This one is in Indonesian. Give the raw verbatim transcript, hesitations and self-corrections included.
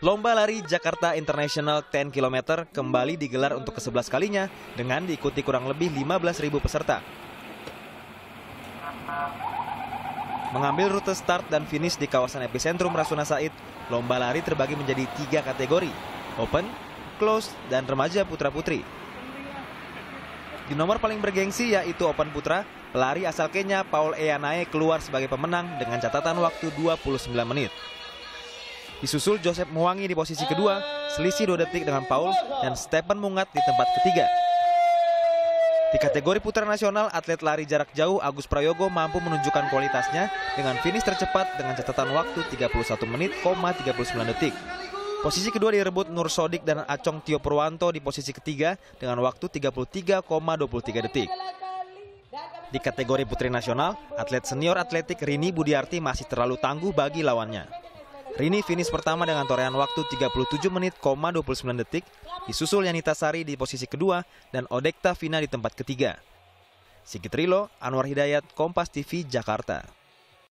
Lomba lari Jakarta International sepuluh kilometer kembali digelar untuk kesebelas kalinya dengan diikuti kurang lebih lima belas ribu peserta. Mengambil rute start dan finish di kawasan epicentrum Rasuna Said, lomba lari terbagi menjadi tiga kategori, Open, Close, dan Remaja Putra-Putri. Di nomor paling bergengsi yaitu Open Putra, pelari asal Kenya Paul Eanae keluar sebagai pemenang dengan catatan waktu dua puluh sembilan menit. Disusul Joseph Mwangi di posisi kedua, selisih dua detik dengan Paul, dan Stephen Mungat di tempat ketiga. Di kategori putra nasional, atlet lari jarak jauh Agus Prayogo mampu menunjukkan kualitasnya dengan finish tercepat dengan catatan waktu tiga puluh satu menit, tiga puluh sembilan detik. Posisi kedua direbut Nur Sodik dan Acong Tio Purwanto di posisi ketiga dengan waktu tiga puluh tiga, dua puluh tiga detik. Di kategori putri nasional, atlet senior atletik Rini Budiarti masih terlalu tangguh bagi lawannya. Rini finish pertama dengan torehan waktu tiga puluh tujuh menit, dua puluh sembilan detik, disusul Yanita Sari di posisi kedua dan Odekta Vina di tempat ketiga. Sigit Rilo, Anwar Hidayat, Kompas T V, Jakarta.